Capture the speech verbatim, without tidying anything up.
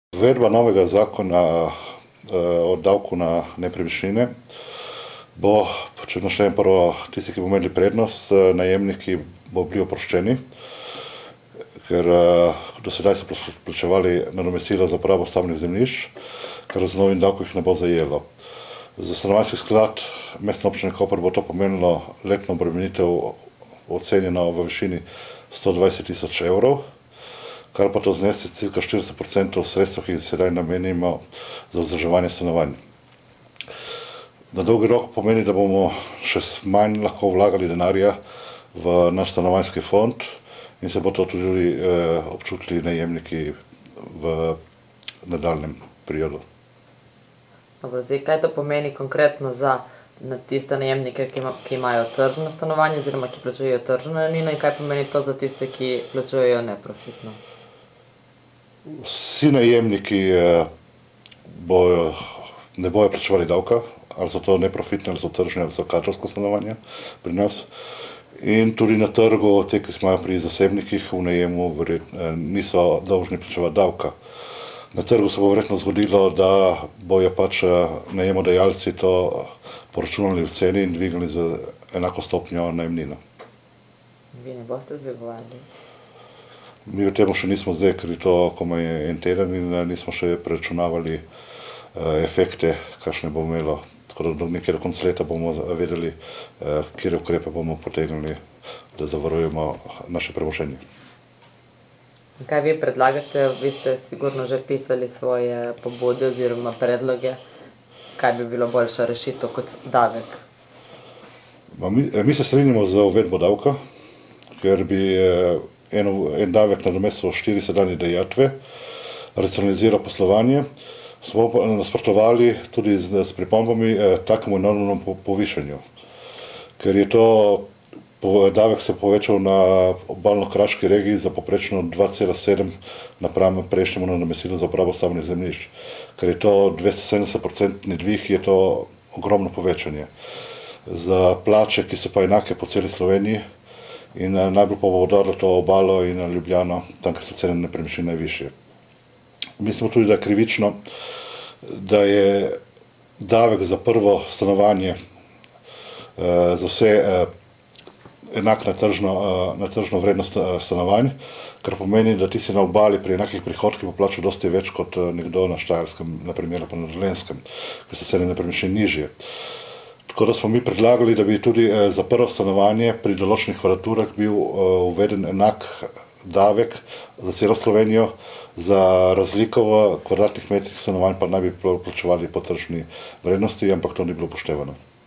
Uvedba novega zakona o davku na nepremičnine bo, če naštejem prvo, tisti, ki bomo imeli prednost, najemniki bodo bili oproščeni, ker do sedaj so plačevali nadomestilo za uporabo stavbnih zemljišč, kar z novim davkom jih ne bo zajelo. Za stanovanjski sklad Mestne občine Koper bo to pomenilo letno obremenitev ocenjeno v višini sto dvajset tisoč evrov, kar pa to znese cirka štirideset procentov sredstev, ki jih sedaj namenimo za vzdrževanje stanovanj. Na dolgi rok pomeni, da bomo še manj lahko vlagali denarja v naš stanovanjski fond in se bo to tudi občutili najemniki v nadaljnjem periodu. Dobro, zdaj, kaj to pomeni konkretno za tiste najemnike, ki imajo tržno stanovanje oziroma ki plačujejo tržno najemnino, in kaj pomeni to za tiste, ki plačujejo neprofitno? Vsi najemniki ne bojo plačevali davka, ali so to neprofitne, ali so tržne, ali so kadrovska stanovanja pri nas. In tudi na trgu, te, ki imajo pri zasebnikih v najemu, niso dolžni plačevati davka. Na trgu se bo verjetno zgodilo, da bojo pač najemodajalci to poračunali v ceni in dvignili z enako stopnjo najemnino. Vi ne boste dvigovali? Mi v tem še nismo zdaj, ker je to komaj en teden in nismo še preračunavali efekte, kakšne bo imelo. Tako da do nekje do konca leta bomo vedeli, katere ukrepe bomo potegnili, da zavarujemo naše premoženje. Kaj vi predlagate? Vi ste sigurno že pisali svoje pobude oziroma predloge. Kaj bi bilo boljša rešitev kot davek? Mi se strinjamo z uvedbo davka, ker bi en davek nadomestil štiri sedanje dajatve, racionaliziral poslovanje. Smo pa nasprotovali tudi s pripombami takemu enormnemu povišanju, ker je to davek se povečal na obalno-kraški regiji za poprečno dva cela sedem napram prejšnjemu nadomestilu za uporabo stavbnih zemljišč. Ker je to dvestosedemdesetprocentni dvig, je to ogromno povečanje. Za plače, ki so pa enake po celi Sloveniji, in najbolj pa bo udarilo to Obalo in Ljubljano, tam, kjer so cene nepremičnin najvišje. Mislimo tudi, da je krivično, da je davek za prvo stanovanje za vse enak na tržno vrednost stanovanj, kar pomeni, da ti si na Obali pri enakih prihodkih poplačal dosti več kot nekdo na Štajerskem, na primer pa na Dolenjskem, ker so cene nepremičnin nižje. Tako da smo mi predlagali, da bi tudi za prvo stanovanje pri določenih kvadraturah bil uveden enak davek za celo Slovenijo, za razliko v kvadratnih metrih stanovanj pa naj bi plačevali po tržni vrednosti, ampak to ni bilo upoštevano.